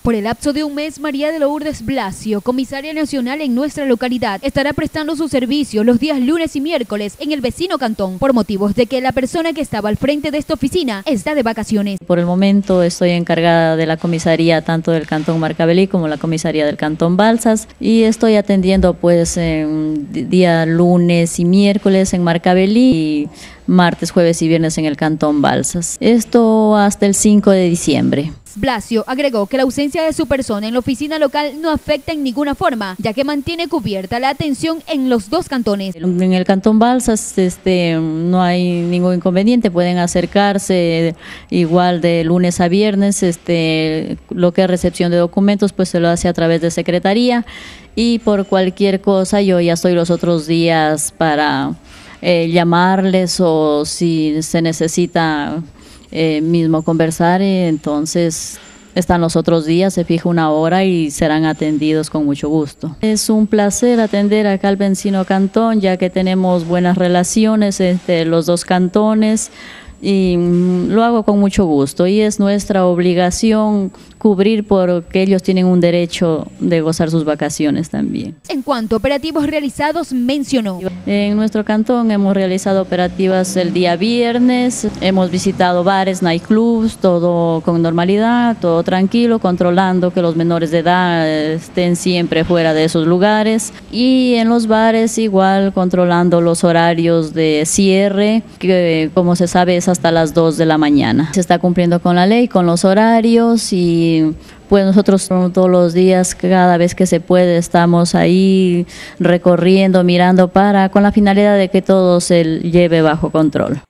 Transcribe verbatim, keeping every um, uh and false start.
Por el lapso de un mes, María de Lourdes Blasio, comisaria nacional en nuestra localidad, estará prestando su servicio los días lunes y miércoles en el vecino cantón, por motivos de que la persona que estaba al frente de esta oficina está de vacaciones. Por el momento estoy encargada de la comisaría tanto del cantón Marcavelí como la comisaría del cantón Balsas, y estoy atendiendo pues en día lunes y miércoles en Marcavelí y martes, jueves y viernes en el cantón Balsas. Esto hasta el cinco de diciembre. Blasio agregó que la ausencia de su persona en la oficina local no afecta en ninguna forma, ya que mantiene cubierta la atención en los dos cantones. En el cantón Balsas este, no hay ningún inconveniente, pueden acercarse igual de lunes a viernes, este, lo que es recepción de documentos pues se lo hace a través de secretaría, y por cualquier cosa yo ya estoy los otros días para eh, llamarles, o si se necesita Eh, mismo conversar, eh, entonces están los otros días, se fija una hora y serán atendidos con mucho gusto. Es un placer atender acá al vecino cantón, ya que tenemos buenas relaciones entre los dos cantones, y mm, lo hago con mucho gusto, y es nuestra obligación cubrir porque ellos tienen un derecho de gozar sus vacaciones también. En cuanto a operativos realizados, mencionó: en nuestro cantón hemos realizado operativas el día viernes, hemos visitado bares, nightclubs, todo con normalidad, todo tranquilo, controlando que los menores de edad estén siempre fuera de esos lugares, y en los bares igual controlando los horarios de cierre, que como se sabe es hasta las dos de la mañana. Se está cumpliendo con la ley, con los horarios, y pues nosotros todos los días, cada vez que se puede, estamos ahí recorriendo, mirando para, con la finalidad de que todo se lleve bajo control.